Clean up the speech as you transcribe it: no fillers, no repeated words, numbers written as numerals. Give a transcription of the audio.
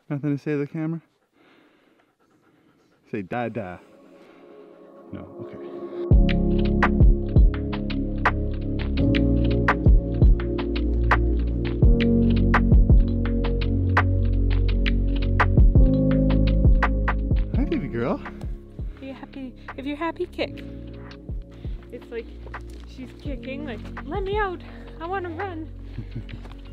Nothing to say to the camera? Say da-da. No, okay. Hi, baby girl. Are you happy? If you're happy, kick. It's like she's kicking, like, let me out. I want to run.